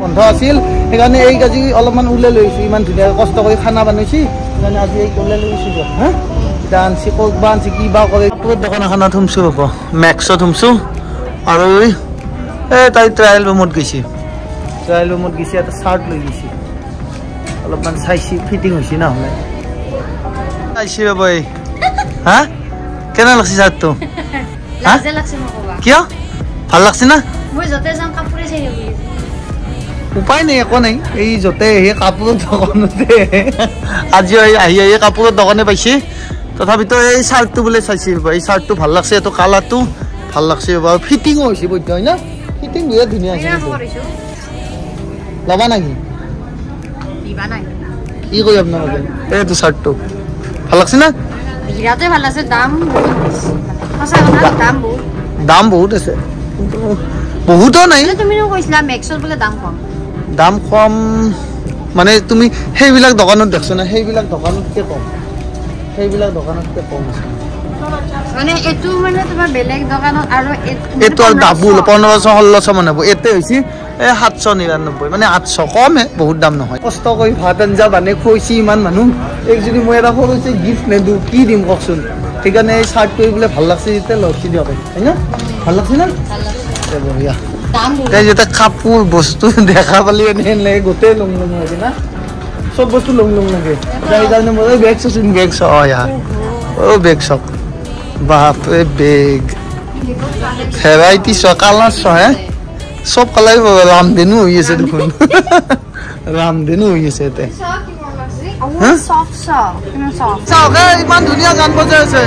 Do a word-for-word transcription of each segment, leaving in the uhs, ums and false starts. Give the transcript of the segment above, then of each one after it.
বন্ধ আছিল সেইকাৰণে এই আজি অলপমান ওলাই লৈছোঁ ইমান ধুনীয়া কষ্ট কৰি খানা বনাইছি সেইকাৰণে আজি এই ওলাই লৈছোঁ দিয়ক হা ডান্সি কক বান্সি কিবা কৰে কাপোৰৰ দোকান এখনত সোমছোঁ ৰ'ব মেক্সত সোমছোঁ আৰু এই তাই ট্ৰায়েল ৰুমত গৈছে ট্ৰায়েল ৰুমত গৈছে এটা চাৰ্ট লৈ গৈছে অলপমান চাইছি ফিটিং হৈছে নহ'লে চাইছি ৰ'ব এই হা কেনে লাগছে চাৰ্টটো লাজে লাগছে মোক ক'বা কিয় ভাল লাগছে না মই যতে যাম কাপোৰে চাই থাকি উপায় নাই একো নাই এই যতে সেই কাপোৰৰ দোকানতে আজি আহি আহি কাপোৰৰ দোকানে পাইছে তথাপিতো এই চাৰ্টটো বোলে চাইছে এই চাৰ্টটো ভাল লাগছে এইটো কালাৰটো ভাল লাগছে বাৰু ফিটিঙো হৈছে বৈদ্য হয় না ফিটিং বিৰাট ধুনীয়া আছে ল'বা নেকি দিবা নাই কি কৰি আপোনালোকে এইটো চাৰ্টটো ভাল লাগছে না বিৰাটে ভাল আছে দাম বহুত সঁচা কথা দাম বহুত দাম বহুত আছে বহুতো নাই তুমি কৈছিলা মেক্সৰ বোলে দাম কম দাম কম মানে তুমি সেইবিলাক দোকানত দেখছ না সেইবিলাক দোকানতকৈ কম সেইবিলাক দোকানতকৈ কম আছে মানে এইটো মানে তোমাৰ বেলেগ দোকানত আৰু এইটো আৰু ডাবুল পোন্ধৰশ ষোল্লশ মান হ'ব এতে হৈছে এই সাতশ নিৰান্নব্বৈ মানে আঠশ কমহে বহুত দাম নহয় কষ্ট কৰি ভাত আঞ্জা বানে খুৱাইছি ইমান মানুহ এই যদি মই এটা সৰুছে গিফ্ট নেদোঁ কি দিম কওকচোন সেইকাৰণে এই চাৰ্টটো বোলে ভাল লাগছে যেতিয়া লৈছি দিয়ক হয় না ভাল লাগছে না বঢ়িয়া যেতিয়া কাপোৰ বস্তু দেখা পালি এনে গোটেই লং লং লাগে না চব বস্তু লং লং লাগে সেইকাৰণে মই বেগ চোন বেগ চ অ ইয়াৰ অ' বেগ চক বাপৰে বেগ ভেৰাইটি চ কালাৰ চ হে চব কালাৰ ৰামধেনু হৈ আছে দেখোন ৰামধেনু হৈ আছে ইয়াতে চাওক ইমান ধুনীয়া গান বজাই আছে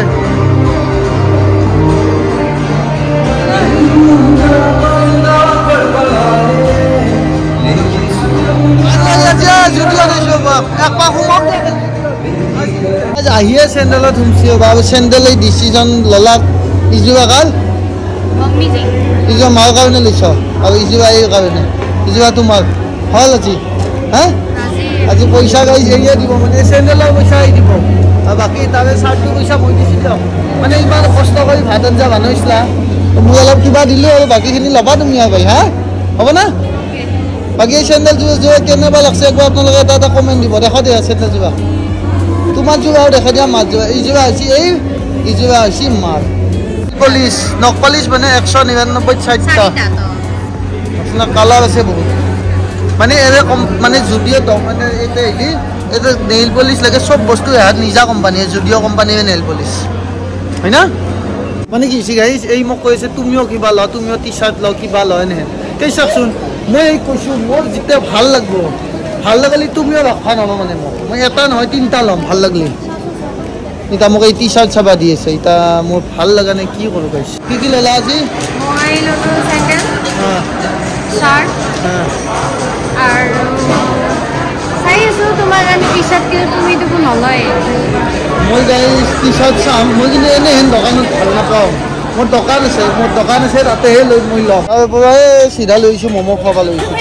আহিয়ে চেণ্ডেলত সোমছি বাৰু চেণ্ডেল এই ডিচিজন ল'লা ইজোৰা কাৰ ইজোৰা মাৰ কাৰণে লৈছ আৰু ইজোৰা এই কাৰণে ইজোৰা তোমাৰ হ'ল আজি হা আজি পইচা গাড়ী এৰিয়ে দিব মানে চেণ্ডেলৰ পইচা আহি দিব আৰু বাকী তাৰে চাৰ্টটো পইচা মই দিছোঁ দিয়ক মানে ইমান কষ্ট কৰি ভাত আঞ্জা বনাইছিলা মোক অলপ কিবা দিলোঁ আৰু বাকীখিনি ল'বা তুমি আৰু ভাই হা হ'ব না বাকী এই চেণ্ডেলযোৰ যোৰা কেনেকুৱা লাগছে একবাৰ আপোনালোকে এটা এটা কমেণ্ট দিব দেখা দিয়া চেণ্ডেলযোৰা তোমাৰ যোৰাও দেখা দিয়া মাৰ যোৰা এইযোৰা হৈছে এই ইযোৰা হৈছে মাৰ পলিচ নখ পলিচ মানে একশ নিৰান্নব্বৈ চাৰিটা আপোনাৰ কালাৰ আছে বহুত মানে এৰে কম মানে জুডিঅ' দম মানে এতিয়া হেৰি এতিয়া নেইল পলিচ লাগে চব বস্তু ইয়াত নিজা কোম্পানীয়ে জুডিঅ' কোম্পানীৰে নেইল পলিচ হয় না মানে কি হৈছে গাইজ এই মোক কৈ আছে তুমিও কিবা লওঁ তুমিও টি চাৰ্ট লওঁ কিবা লওঁ এনেহেন এই চাওকচোন মই এই কৈছোঁ মোৰ যেতিয়া ভাল লাগিব ভাল লাগিলে তুমিও ৰখা নহ'ব মানে মোক মই এটা নহয় তিনিটা ল'ম ভাল লাগিলে এতিয়া মোক এই টি চাৰ্ট চাবা দি আছে এতিয়া মোৰ ভাল লগা নাই কি কৰোঁ গাইজ কি কি ল'লা আজি মই ল'লোঁ চেণ্ডেল চাৰ্ট আৰু চাই আছোঁ তোমাৰ কাৰণে টি চাৰ্ট কিন্তু তুমি দেখোন নলয় মই গাইজ টি চাৰ্ট চাম মই কিন্তু এনেহেন দোকানত ভাল নাপাওঁ মোৰ দোকান আছে মোৰ দোকান আছে তাতেহে লৈ মই ল'ম তাৰ পৰা এই চিধা লৈছোঁ ম'ম' খাব লৈছোঁ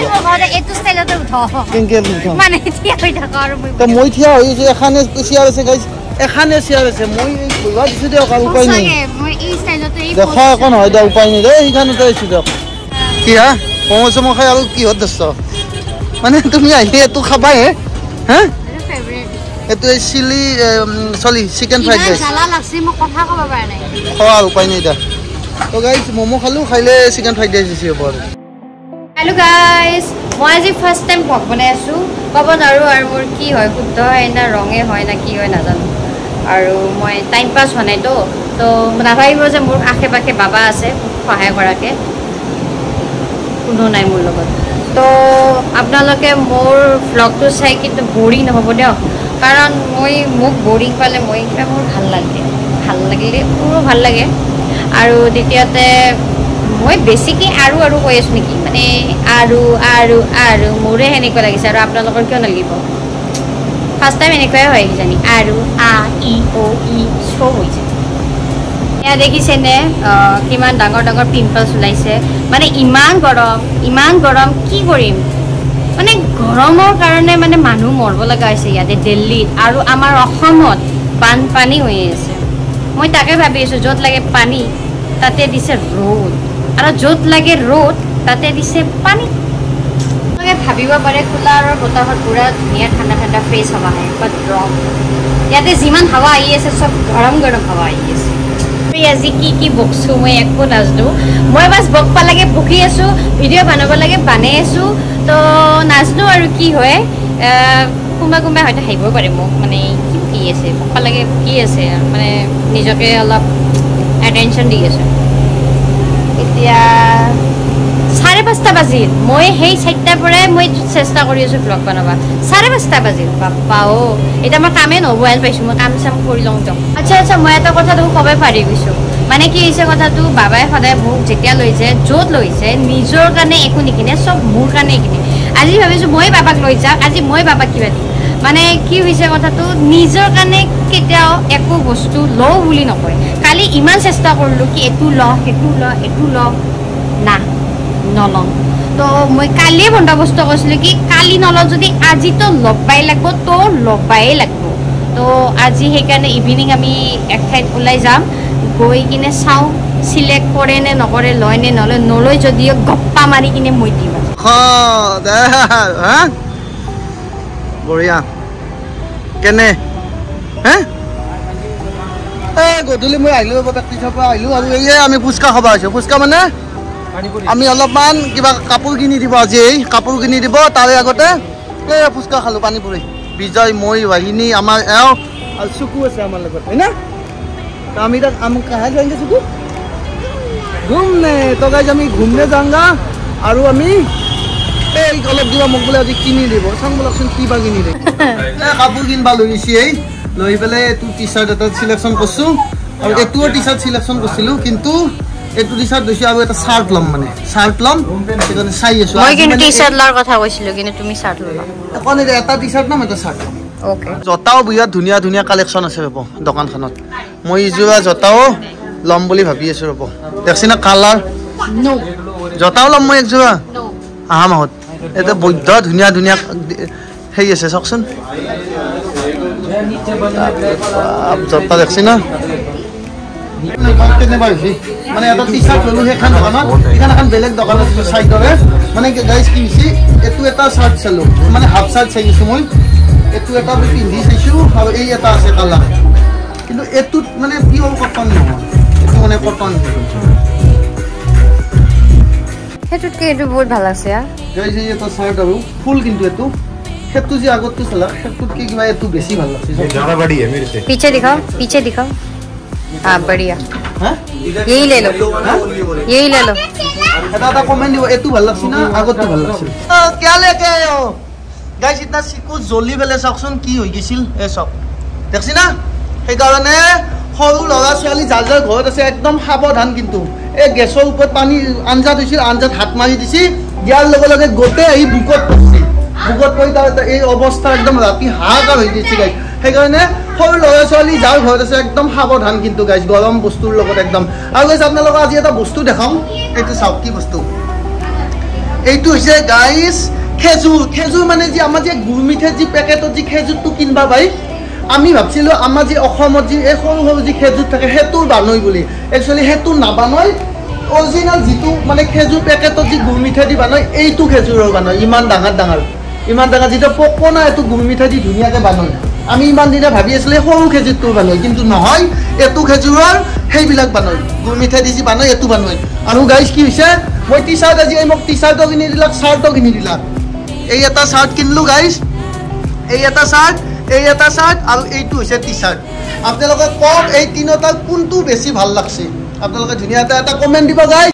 মই থিয়া হৈ আছোঁ এখানে চেয়াৰ আছে গাইজ এখানে চেয়াৰ আছে মই ঘূৰিব দিছোঁ দিয়ক আৰু উপায় নাই দেখা একো নহয় দিয়ক উপায় নাই দেই সেইখানতে আছোঁ দিয়ক কি হা ম'ম' চম' খাই আৰু কিহত দিছ মানে তুমি আহি এইটো খাবাই হা এইটো চিলি চলি চিকেন ফ্ৰাইড ৰাইচ খোৱা উপায় নাই দিয়া তো গাইজ ম'ম' খালোঁ খাইলে চিকেন ফ্ৰাইড ৰাইচ দিছে হ'ব আৰু হেল্ল' গাইজ মই আজি ফাৰ্ষ্ট টাইম পক বনাই আছোঁ ক'ব নোৱাৰোঁ আৰু মোৰ কি হয় শুদ্ধ হয় না ৰঙে হয় না কি হয় নাজানো আৰু মই টাইম পাছ হোৱা নাইতো তো নাভাবিব যে মোৰ আশে পাশে বাবা আছে সহায় কৰাকৈ কোনো নাই মোৰ লগত তো আপোনালোকে মোৰ ভ্লগটো চাই কিন্তু বৰিং নহ'ব দিয়ক কাৰণ মই মোক বৰিং পালে মই কিবা মোৰ ভাল লাগে ভাল লাগিলে মোৰো ভাল লাগে আৰু দ্বিতীয়তে মই বেছিকৈ আৰু আৰু কৈ আছোঁ নেকি মানে আৰু আৰু আৰু মোৰে সেনেকুৱা লাগিছে আৰু আপোনালোকৰ কিয় নালাগিব ফাৰ্ষ্ট টাইম এনেকুৱাই হয় কিজানি আৰু আ ই অ' ই চ' হৈছে এয়া দেখিছেনে কিমান ডাঙৰ ডাঙৰ পিম্পলছ ওলাইছে মানে ইমান গৰম ইমান গৰম কি কৰিম মানে গৰমৰ কাৰণে মানে মানুহ মৰিব লগা হৈছে ইয়াতে দিল্লীত আৰু আমাৰ অসমত বানপানী হৈ আছে মই তাকে ভাবি আছোঁ য'ত লাগে পানী তাতে দিছে ৰ'দ আৰু য'ত লাগে ৰ'দ তাতে দিছে পানী আপোনালোকে ভাবিব পাৰে কুলাৰৰ বতাহত পুৰা ধুনীয়া ঠাণ্ডা ঠাণ্ডা ফ্ৰেছ হাৱা আহে, বাট ৰং। ইয়াতে যিমান হাৱা আহি আছে চব গৰম গৰম হাৱা আহি আছে। আজি কি কি বকছো মই একো নাজানো, মই বাছ বকবা লাগে বকি আছো, ভিডিঅ' বনাব লাগে বনাই আছো। তো নাজানো আৰু কি হয়, কোনোবা কোনোবাই হয়তো হাঁহিব পাৰে মোক, মানে কি বকি আছে বকবা লাগে বকি আছে, মানে নিজকে অলপ এটেনশ্যন দি আছে। এতিয়া চাৰে পাঁচটা বাজিল, মই সেই চাৰিটাৰ পৰাই মই চেষ্টা কৰি আছোঁ ব্লগ বনাব। চাৰে পাঁচটা বাজিল বাপ্পা অ', এতিয়া মই কামেই নহ'ব হেন পাইছোঁ, মই কাম চাম কৰি লওঁ যাওঁ। আচ্ছা আচ্ছা মই এটা কথাটো ক'বই পাৰি গৈছোঁ, মানে কি হৈছে কথাটো, বাবাই সদায় মোক যেতিয়া লৈ যায় য'ত লৈ যায় নিজৰ কাৰণে একো নিকিনে, চব মোৰ কাৰণে কিনে। আজি ভাবিছোঁ মই বাবাক লৈ যাওঁ, আজি মই বাবাক কিবা দিম। মানে কি হৈছে কথাটো, নিজৰ কাৰণে কেতিয়াও একো বস্তু লওঁ বুলি নকয়। কালি ইমান চেষ্টা কৰিলোঁ কি এইটো ল সেইটো ল এইটো ল, না নলওঁ। তো মই কালিয়ে বন্দোবস্ত কৰিছিলোঁ কি কালি নলওঁ যদি আজিতো ল'বাই লাগিব, তো ল'বাই লাগিব। তো আজি সেইকাৰণে ইভিনিং আমি এক ঠাইত ওলাই যাম, গৈ কিনে চাওঁ চিলেক্ট কৰে নে নকৰে, লয় নে নলয়, নলয় যদিও গপ্পা মাৰি কিনে মই দিম। বঢ়িয়া কেনে হে গধূলি মই আহিলোঁ প্ৰেক্টিছৰ পৰা আহিলোঁ আৰু এই আমি ফুচকা খাব আহিছোঁ। ফুচকা মানে আমি অলপমান কিবা কাপোৰ কিনি দিব, আজি এই কাপোৰ কিনি দিব, তাৰে আগতে এই ফুচকা খালোঁ পানী পুৰি। বিজয় মই বাহিনী আমাৰ এওঁ আৰু চুকু আছে আমাৰ লগত, হয় না? আমি তাক আম কাহে যাওঁগে চুকু ঘুমনে তো গাইজ আমি ঘুমনে যাওঁগা, আৰু আমি এই অলপ কিবা মোক বোলে আজি কিনি দিব, চাওঁ বোলকচোন কিবা কিনি দিব। কাপোৰ কিনবা লৈ গৈছি, এই লৈ পেলাই এইটো টি চাৰ্ট এটা চিলেকশ্যন কৰিছোঁ, আৰু এইটোও টি চাৰ্ট চিলেকশ্যন কৰিছিলোঁ, কিন্তু এইটো টি চাৰ্ট লৈছোঁ আৰু এটা চাৰ্ট ল'ম, মানে চাৰ্ট ল'ম সেইকাৰণে চাই আছোঁ। মই কিন্তু টি চাৰ্ট লোৱাৰ কথা কৈছিলোঁ, কিন্তু তুমি চাৰ্ট ল'লা। এখন এটা টি চাৰ্ট ল'ম, এটা চাৰ্ট ল'ম। অ'কে। জোতাও বিৰাট ধুনীয়া ধুনীয়া কালেকশ্যন আছে ৰ'ব দোকানখনত, মই এইযোৰা জোতাও ল'ম বুলি ভাবি আছোঁ ৰ'ব। দেখছি না কালাৰ, জোতাও ল'ম মই একযোৰা অহা মাহত। এতিয়া বৈধ ধুনীয়া ধুনীয়া হেৰি আছে চাওকচোন, জোতা দেখছি না কেনেকুৱা হৈছে। মানে এটা টি চাৰ্ট ল'লোঁ সেইখন দোকানত, সেইখন এখন বেলেগ দোকান আছে চাইডৰে। মানে গাইজ কি হৈছে, এইটো এটা চাৰ্ট চালোঁ, মানে হাফ চাৰ্ট চাইছোঁ মই, এইটো এটা পিন্ধি চাইছোঁ, আৰু এই এটা আছে কালাৰ, কিন্তু এইটোত মানে পিয়ৰ কটন নহয়, এইটো মানে কটন। সেইটোতকে এইটো বহুত ভাল আছে। গাইজ এই এটা চাৰ্ট আৰু ফুল, কিন্তু এইটো সেইটো যে আগতটো চালা সেইটোতকে কিবা এইটো বেছি ভাল লাগছে। पीछे दिखाओ पीछे दिखाओ, हाँ बढ़िया, यही ले लो यही ले लो। এটা এটা কমেন্ট দিব, এইটো ভাল লাগছে না আগতটো ভাল লাগছে। क्या लेके आए हो गाइस, इतना सिकु জ্বলি পেলে চাওকচোন কি হৈ গৈছিল, এই চক দেখছি না। সেইকাৰণে সৰু ল'ৰা ছোৱালী যাৰ যাৰ ঘৰত আছে একদম সাৱধান, কিন্তু এই গেছৰ ওপৰত পানী আঞ্জা দিছিল, আঞ্জাত হাত মাৰি দিছি, দিয়াৰ লগে লগে গোটেই আহি বুকত পৰিছে, বুকত পৰি তাৰ এই অৱস্থা একদম ৰাতি হাহাকাৰ হৈ গৈছে গাইজ। সেইকাৰণে সৰু ল'ৰা ছোৱালী যাৰ ঘৰত আছে একদম সাৱধান কিন্তু গাইজ, গৰম বস্তুৰ লগত একদম। আৰু গাইজ আপোনালোকক আজি এটা বস্তু দেখাওঁ, এইটো চাওক কি বস্তু, এইটো হৈছে গাইজ খেজুৰ। খেজুৰ মানে যি আমাৰ যে গুৰ মিঠাই যি পেকেটত যি খেজুৰটো কিনবা পাই, আমি ভাবছিলোঁ আমাৰ যি অসমত যি এই সৰু সৰু যি খেজুৰ থাকে সেইটোৰ বানয় বুলি, একচুৱেলি সেইটো নাবানয়। অৰিজিনেল যিটো মানে খেজুৰ পেকেটত যি গুৰ মিঠাই দি বানয়, এইটো খেজুৰৰ বানয়, ইমান ডাঙৰ ডাঙৰ ইমান ডাঙৰ যিটো পকনা, এইটো গুৰ মিঠাই দি ধুনীয়াকৈ বানয়। আমি ইমান দিনে ভাবি আছিলোঁ সৰু খেজুৰটোৰ বানয়, কিন্তু নহয়, এইটো খেজুৰৰ সেইবিলাক বানয়, গুৰ মিঠাই দি যি বানয় এইটো বানয়। আৰু গাইজ কি হৈছে, মই টি চাৰ্ট আজি মোক টি চাৰ্টো কিনি দিলাক, চাৰ্টো কিনি দিলাক। এই এটা চাৰ্ট কিনিলোঁ গাইজ, এই এটা চাৰ্ট, এই এটা চাৰ্ট, আৰু এইটো হৈছে টি চাৰ্ট। আপোনালোকে কওক এই তিনিটাৰ কোনটো বেছি ভাল লাগছে, আপোনালোকে ধুনীয়া এটা এটা কমেণ্ট দিব গাইজ।